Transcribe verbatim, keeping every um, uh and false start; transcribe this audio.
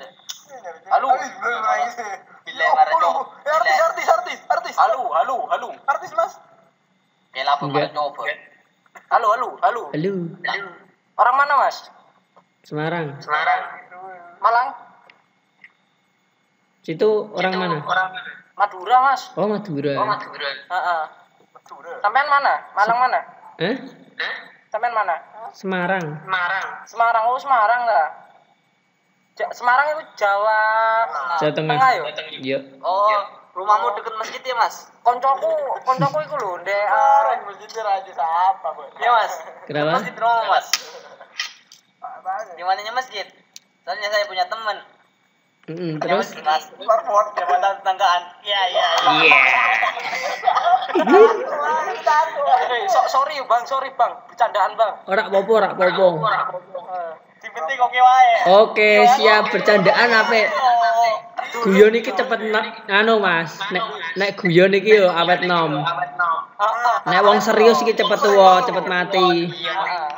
Halo. Bila marajo. Artis, artis, artis, artis. Halo, halo, halo. Artis, Mas. Kela apa coba. Halo, halo, halo. Halo. Orang mana, Mas? Semarang. Semarang. Malang. Situ orang mana? Orang mana? Madura, Mas. Oh, Madura. Oh, Madura. Heeh. Madura. Sampean mana? Malang mana? Eh? Sampean mana? Semarang. Semarang. Semarang, oh Semarang lah. Ja Semarang itu Jawa Jawa Tengah. Tengah yo. Iya. Oh, rumahmu deket masjid ya, Mas? Koncoku, koncoku iku lho, ndek uh, masjid raja siapa, Bos? Iya, Mas. Kenapa? Masjid Romo, Mas. Di mananya masjid? Soalnya saya punya teman. Mm, terus? Mas, Farford, jabatan tetanggaan. Iya, iya, Iya. So, sorry, Bang, sorry, Bang. Bercandaan, Bang. Ora popo, ora popo. Di penting oke wae. Oke, siap bercandaan ape? Guyon iki cepet anu, Mas. Nek nek guyon iki yo awet nom. Nek wong serius iki cepet tuwa, cepet mati. Iya.